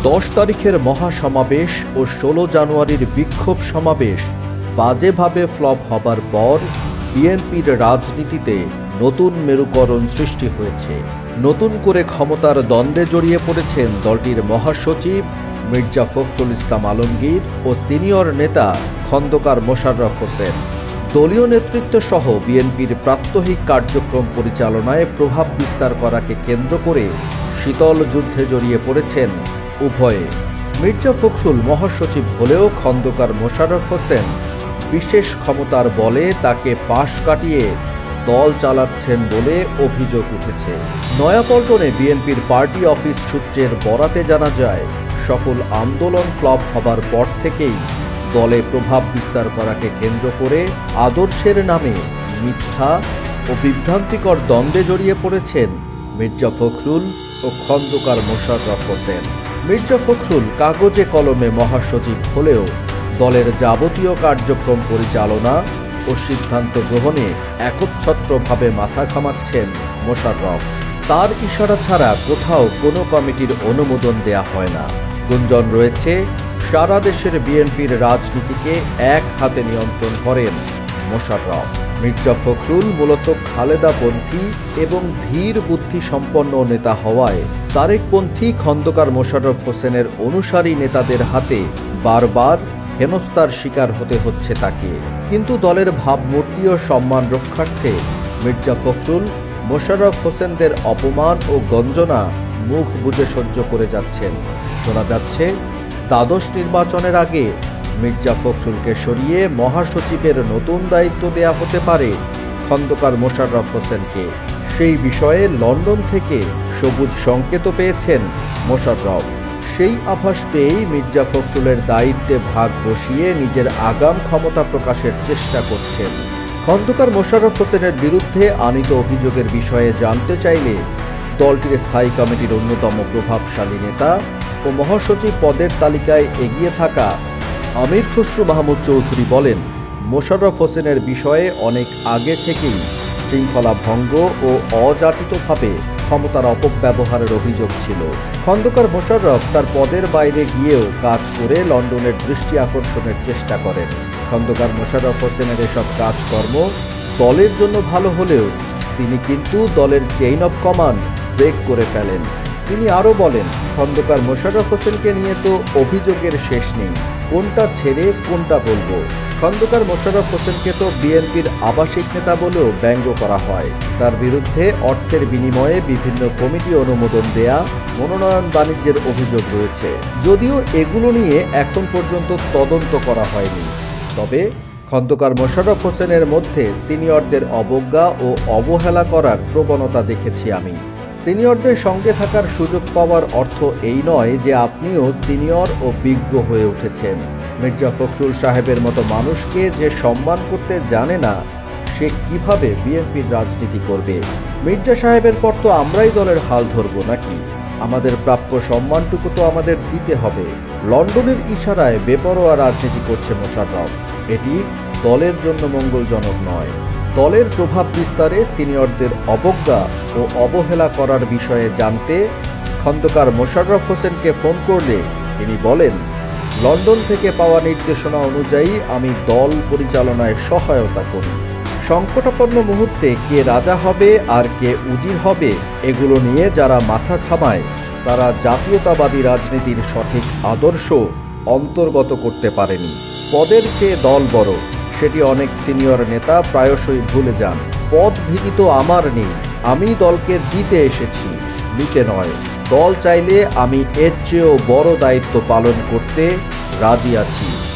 10 তারিখের মহাসমাবেশ ও 16 জানুয়ারির বিক্ষোভ সমাবেশ বাজেভাবে ফ্লপ হবার পর বিএনপির রাজনীতিতে নতুন মেরুকরণ সৃষ্টি হয়েছে। নতুন করে ক্ষমতার দ্বন্দ্বে জড়িয়ে পড়েছেন দলটির মহাসচিব মির্জা ফখরুল ইসলাম আলমগীর ও সিনিয়র নেতা খন্দকার মোশাররফ হোসেন। দলীয় নেতৃত্ব সহ বিএনপির প্রাত্যহিক কার্যক্রম পরিচালনায় প্রভাব বিস্তার করাকে কেন্দ্র করে শীতল যুদ্ধে জড়িয়ে পড়েছেন উভয়ে। মির্জা ফখরুল মহাসচিব হলেও খন্দকার মোশাররফ হোসেন বিশেষ ক্ষমতার বলে তাকে পাশ কাটিয়ে দল চালাচ্ছেন বলে অভিযোগ উঠেছে। নয়াপল্টনে বিএনপির পার্টি অফিস সূত্রের বরাতে জানা যায়, সকল আন্দোলন ফ্লপ হবার পর থেকেই দলে প্রভাব বিস্তার করাকে কেন্দ্র করে আদর্শের নামে মিথ্যা ও বিভ্রান্তিকর দ্বন্দ্বে জড়িয়ে পড়েছেন মির্জা ফখরুল ও খন্দকার মোশাররফ হোসেন। মির্জা ফখরুল কাগজে কলমে মহাসচিব হলেও দলের যাবতীয় কার্যক্রম পরিচালনা ও সিদ্ধান্ত গ্রহণে একচ্ছত্রভাবে মাথা ঘামাচ্ছেন মোশাররফ। তার ইশারা ছাড়া কোথাও কোনো কমিটির অনুমোদন দেয়া হয় না। গুঞ্জন রয়েছে, সারা দেশের বিএনপির রাজনীতিকে এক হাতে নিয়ন্ত্রণ করেন মোশাররফ। মির্জা ফখরুল মূলত খালেদাপন্থী এবং ধীর বুদ্ধি সম্পন্ন নেতা হওয়ায় তারেকপন্থী খন্দকার মোশাররফ হোসেনের অনুসারী নেতাদের হাতে বারবার হেনস্থার শিকার হতে হচ্ছে তাকে। কিন্তু দলের ভাবমূর্তি ও সম্মান রক্ষার্থে মির্জা ফখরুল মোশাররফ হোসেনদের অপমান ও গঞ্জনা মুখ বুজে সহ্য করে যাচ্ছেন। শোনা যাচ্ছে, দ্বাদশ নির্বাচনের আগে মির্জা ফখরুলকে সরিয়ে মহাসচিবের নতুন দায়িত্ব দেয়া হতে পারে খন্দকার মোশাররফ হোসেনকে। সেই বিষয়ে লন্ডন থেকে সবুজ সংকেত পেয়েছেন মোশাররফ। সেই আভাস পেয়েই মির্জা ফখরুলের দায়িত্বে ভাগ বসিয়ে নিজের আগাম ক্ষমতা প্রকাশের চেষ্টা করছেন। খন্দকার মোশাররফ হোসেনের বিরুদ্ধে আনীত অভিযোগের বিষয়ে জানতে চাইলে দলটির স্থায়ী কমিটির অন্যতম প্রভাবশালী নেতা ও মহাসচিব পদের তালিকায় এগিয়ে থাকা আমির খসরু মাহমুদ চৌধুরী বলেন, মোশাররফ হোসেনের বিষয়ে অনেক আগে থেকেই শৃঙ্খলা ভঙ্গ ও অযাচিতভাবে ক্ষমতার অপব্যবহারের অভিযোগ ছিল। খন্দকার মোশাররফ তার পদের বাইরে গিয়েও কাজ করে লন্ডনের দৃষ্টি আকর্ষণের চেষ্টা করেন। খন্দকার মোশাররফ হোসেনের এসব কাজকর্ম দলের জন্য ভালো হলেও তিনি কিন্তু দলের চেইন অফ কমান্ড ব্রেক করে ফেলেন। তিনি আরও বলেন, খন্দকার মোশাররফ হোসেনকে নিয়ে তো অভিযোগের শেষ নেই, কোনটা ছেড়ে কোনটা বলবো। খন্দকার মোশাররফ হোসেনকে তো বিএনপির আবাসিক নেতা বলেও ব্যঙ্গ করা হয়। তার বিরুদ্ধে অর্থের বিনিময়ে বিভিন্ন কমিটি অনুমোদন দেয়া, মনোনয়ন বাণিজ্যের অভিযোগ রয়েছে। যদিও এগুলো নিয়ে এখন পর্যন্ত তদন্ত করা হয়নি, তবে খন্দকার মোশাররফ হোসেনের মধ্যে সিনিয়রদের অবজ্ঞা ও অবহেলা করার প্রবণতা দেখেছি আমি। সিনিয়রদের সঙ্গে থাকার সুযোগ পাওয়ার অর্থ এই নয় যে আপনিও সিনিয়র ও বিজ্ঞ হয়ে উঠেছেন। মির্জা ফখরুল সাহেবের মতো মানুষকে যে সম্মান করতে জানে না, সে কিভাবে বিএনপির রাজনীতি করবে? মির্জা সাহেবের পর তো আমরাই দলের হাল ধরবো নাকি? আমাদের প্রাপ্য সম্মানটুকু তো আমাদের দিতে হবে। লন্ডনের ইশারায় বেপরোয়া রাজনীতি করছে মোশাররফ, এটি দলের জন্য মঙ্গলজনক নয়। দলের প্রভাব বিস্তারে সিনিয়রদের অবজ্ঞা ও অবহেলা করার বিষয়ে জানতে খন্দকার মোশাররফ হোসেনকে ফোন করলে তিনি বলেন, লন্ডন থেকে পাওয়া নির্দেশনা অনুযায়ী আমি দল পরিচালনায় সহায়তা করি। সংকটাপন্ন মুহূর্তে কে রাজা হবে আর কে উজির হবে এগুলো নিয়ে যারা মাথা ঘামায়, তারা জাতীয়তাবাদী রাজনীতির সঠিক আদর্শ অন্তর্গত করতে পারেনি। পদের চেয়ে দল বড়, সেটি অনেক সিনিয়র নেতা প্রায়শই ভুলে যান। পদ ভীতি তো আমার নেই, আমি দলকে দিতে এসেছি, নিতে নয়। দল চাইলে আমি এর চেয়েও বড় দায়িত্ব পালন করতে রাজি আছি।